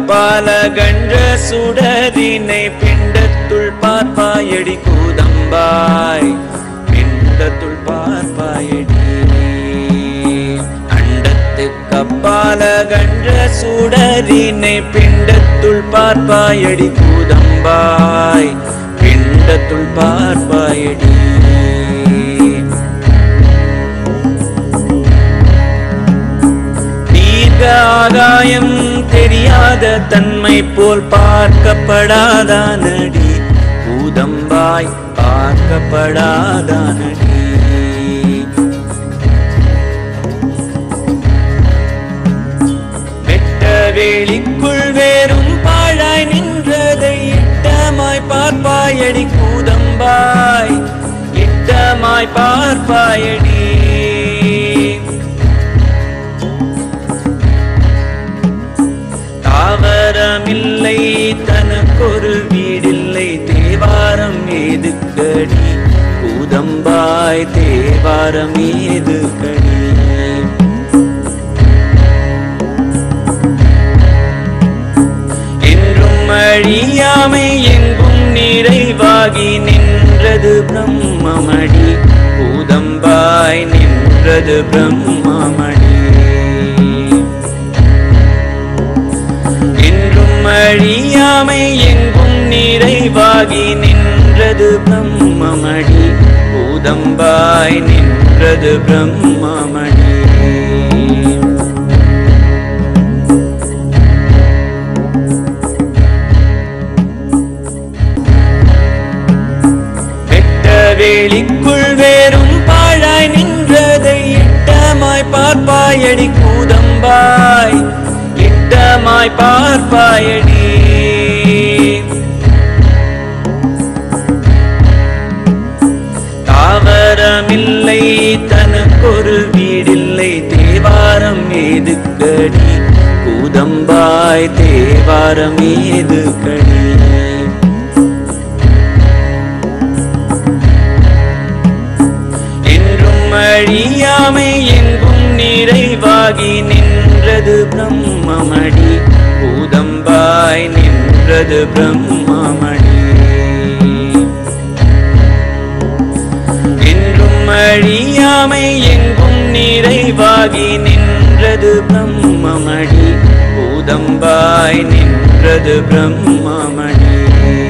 கப்பாலகன்ற சுடரினை பிண்டத்துள் பார்ப்பாயடி கூதம்பாய் பிண்டத்துள் பார்ப்பாயடி அண்டத்து கப்பாலகன்ற சுடரினை பிண்டத்துள் பார்ப்பாயடி கூதம்பாய் பிண்டத்துள் பார்ப்பாயடி ஆகாயம் தெரியாத தன்மை போல் பார்க்கப்படாதானடி கூதம்பாய் பார்க்கப்படாதானடி வெட்ட வேலிக்குள் வேறும் பாழாய் நின்றதை இட்டமாய் பார்ப்பாயடி கூதம்பாய் இட்டமாய் பார்ப்பாயடி தாவரமில்லை தனக்கொரு வீடில்லை தேவாரம் ஏதுக்கடி கூதம்பாய் தேவாரம் ஏதுக்கடி என்றும் அழியாமை எங்கும் நிறைவாகி நின்றது பிரம்மமடி கூதம்பாய் நின்றது பிரம்மமடி அழியாமை எங்கும் நிறைவாகி நின்றது பிரம்மமடி கூதம்பாய் நின்றது பிரம்மமடி வெட்ட வேலிக்குள் வேறும் பாழாய் நின்றதை இட்டமாய் பார்ப்பாயடி கூதம்பாய் இட்டமாய் பார்ப்பாயடி தாவரமில்லை தனக்கொரு வீடில்லை தேவாரம் ஏதுக்கடி கூதம்பாய் தேவாரம் ஏதுக்கடி என்றும் அழியாமை எங்கும் நிறைவாகி நின்றது பிரம்மமடி கூதம்பாய் நின்றது பிரம்மமடி என்றும் அழியாமை எங்கும் நிறைவாகி நின்றது பிரம்மமடி கூதம்பாய் நின்றது பிரம்மமடி